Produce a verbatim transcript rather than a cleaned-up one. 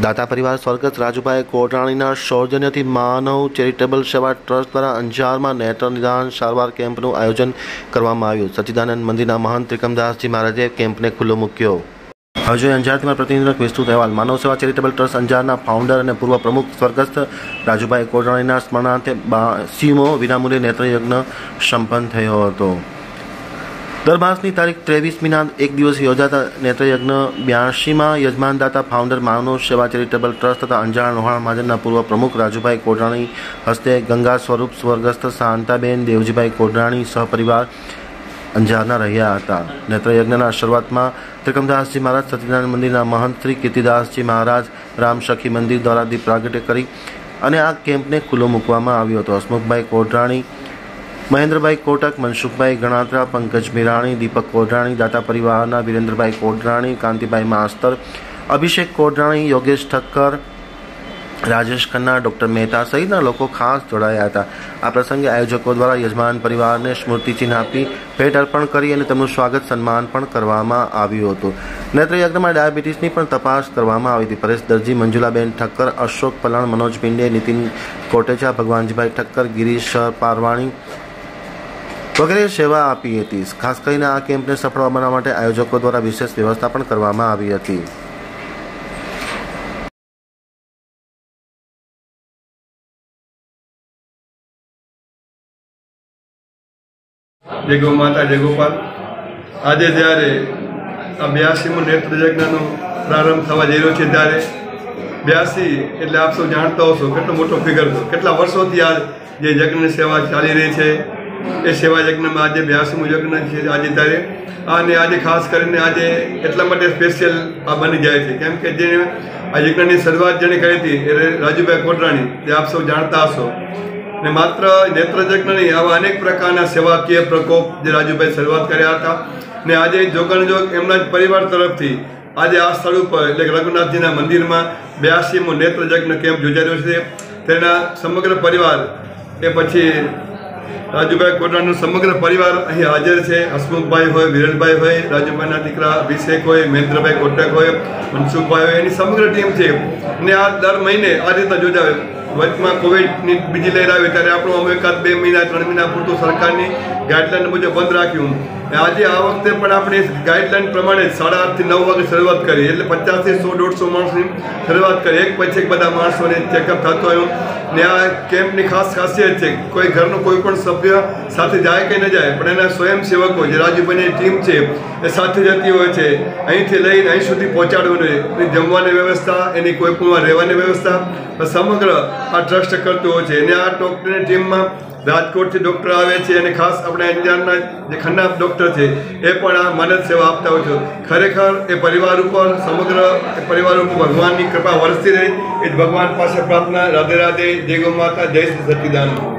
दाता परिवार स्वर्गस्थ राजूभाई कोटराणीना सौजन्यथी मानव चेरिटेबल सेवा ट्रस्ट द्वारा अंजार में नेत्र निदान सारवार केम्पનું आयोजन કરવામાં આવ્યું। સચ્ચિદાનંદ મંદિરના મહંત ત્રિકમદાસજી મહારાજે કેમ્પને ખુલ્લો મૂક્યો। હવે અંજારથી મારા પ્રતિનિધિનો વિસ્તૃત અહેવાલ। માનવ સેવા ચેરિટેબલ ટ્રસ્ટ અંજારના ફાઉન્ડર અને પૂર્વ પ્રમુખ સ્વર્ગસ્થ રાજુભાઈ કોટરાણીના સ્મરણાર્થે બાસીમો વિનામૂલ્યે નેત્રયજ્ઞ સંપન્ન થયો હતો। दर मासनी तारीख तेवीसमीना एक दिवस योजाता नेत्रयज्ञ ब्यासी में यजमानदाता फाउंडर मानव सेवा चेरिटेबल ट्रस्ट तथा अंजार लोहाणा महाजनना पूर्व प्रमुख राजूभाई कोटराणी हस्ते गंगा स्वरूप स्वर्गस्थ शांताबेन देवजीभाई कोटराणी सहपरिवार अंजारना रह्या हता। नेत्रयज्ञना शुरुआत में त्रिकमदासजी महाराज, सच्चिदानंद मंदिरना महंत श्री कीर्तिदासजी महाराज, राम सखी मंदिर द्वारा दीप प्रागट्य करी अने आ केम्पने खुल्लो मूकवामां आव्यो हतो। हसमुखभाई कोटराणी, महेन्द्रभाई कोटक, मनसुखभाई गणात्रा, पंकज मीराणी, दीपक कोटराणी, दाता परिवारना वीरेन्द्रभाई कोटराणी, कांतिभाई मास्तर, अभिषेक कोटराणी, योगेश ठक्कर, राजेश खन्ना, डॉक्टर मेहता सहितना लोग खास जोड़ाया था। आ प्रसंगे आयोजकों द्वारा यजमान परिवार ने स्मृति चिन्ह आपी भेट अर्पण करी अने तेमनुं स्वागत सन्मान पण करवामां आव्युं हतुं। नेत्रयज्ञ में डायबिटीसनी पण तपास करवामां आवी हती। परेश दर्जी, मंजुलाबेन ठक्कर, अशोक पलाण, मनोज पिंडे, नितिन कोटेचा, भगवानजीभाई ठक्कर, गिरीश पारवाणी वगैरह सेवा आपी हती। खास करीने आ केम्पने सफल बनाववा माटे आयोजकों द्वारा विशेष व्यवस्था पण करवामां आवी हती। जय गौ माता, जय गोपाल। आज जयरे आ ब्यासीमो नेत्रयज्ञनो प्रारंभ थवा जई रह्यो छे त्यारे ब्यासी एटले आप सब जाणता हशो केटलो मोटो फिगर केटला वर्षोथी आज जे यज्ञनी सेवा चाली रही है। ए सेवा यज्ञ में आज ब्यासीमो यज्ञ है आज त्यारे आने आज खास करीने आज एटला माटे स्पेशियल आ बनी जाए छे केम के जे आ यज्ञनी शरूआत जेने करी थी राजूभाई कोटराणी, जे आप सब जाणता हशो। ने मात्र नेत्रयज्ञ नहीं, आवा अनेक प्रकारना सेवाकीय प्रकोप जे राजूभाई शरूआत कर्या हता ने आज जोगणजोग एमना परिवार तरफथी आज आ स्थल पर એટલે રઘુનાથજીના મંદિરમાં બ્યાસીમો નેત્રયજ્ઞ કેમ્પ યોજાયો છે। તેના સમગ્ર પરિવાર એ પછી राजूभाई कोटराणीनो समग्र परिवार अहीं हाजर है। हसमुखभाई होय, वीरेलभाई होय, राजूभाईना दीकरा अभिषेक होय, महेन्द्रभाई कोटक होय, मनसुखभाई होय, एनी समग्र टीम है। ने आ दर महीने आ रीते योजावे। वचमां कोविडनी बीजी लहर आवी त्यारे आपणो अमे एकाद बे महीना त्रण महीना पूरतुं सरकारनी गाइडलाइन मुजब बंद राख्युं। आज आ वखते पण आपणे गाइडलाइन प्रमाणे साढ़ा आठ थी नौ वागे शरूआत करी एटले पचास थी सौ दौड़ सौ माणसोनी शरूआत करी। एक पछी एक बधा माणसोने चेकअप थतो होयो ने आ केम्पनी खास खासियत है कोई घरनो कोई पण सभ्य साथे जाए कि न जाए पण एना स्वयंसेवको जे राजूभाईनी टीम है ए साथे जती होय छे। અહીંથી લઈને અહીં સુધી પહોંચાડવાનું એની જમવાની વ્યવસ્થા, એની કોઈ પણ રહેવાની વ્યવસ્થા સમગ્ર આ ટ્રસ્ટ કરતું હોય છે। અને આ ડૉક્ટરની ટીમમાં રાજકોટથી ડૉક્ટર આવે છે અને ખાસ આપણે અંજારના જે ખન્ના ડૉક્ટર છે એ પણ આ મદદ સેવા આપતા હોય છે। ખરેખર એ પરિવાર ઉપર સમગ્ર એ પરિવાર ઉપર ભગવાનની કૃપા વરસતી રહે એ જ ભગવાન પાસે પ્રાર્થના। રાધે રાધે, જય ગૌ માતા, જય શ્રી સચ્ચિદાનંદ।